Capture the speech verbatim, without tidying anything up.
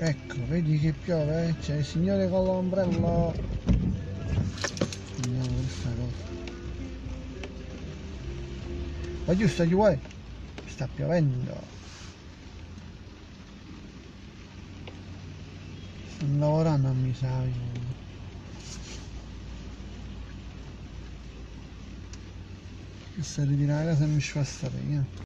Ecco, vedi che piove? Eh? C'è il signore con l'ombrello. Andiamo questa cosa. Ma giusto, ci vuoi? Sta piovendo. Sto lavorando a mi sa. Che se ritira la casa e mi sfasta.